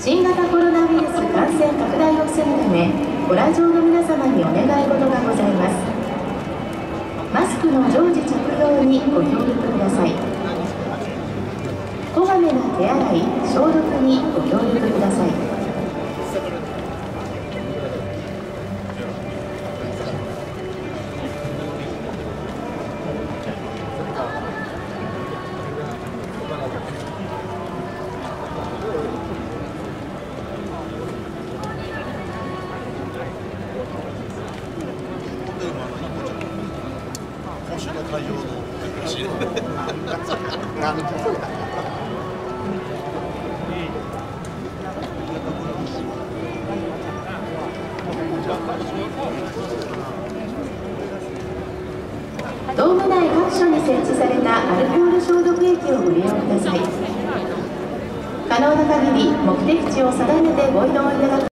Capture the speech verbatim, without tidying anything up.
新型コロナウイルス感染拡大を防ぐため、ご来場の皆様にお願い事がございます。マスクの常時着用にご協力ください。こまめな手洗い・消毒にご協力ください。 公衆の対応の難しいなんだそれだ。 ドーム内各所に設置されたアルコール消毒液をご利用ください。可能な限り目的地を定めてご移動いただく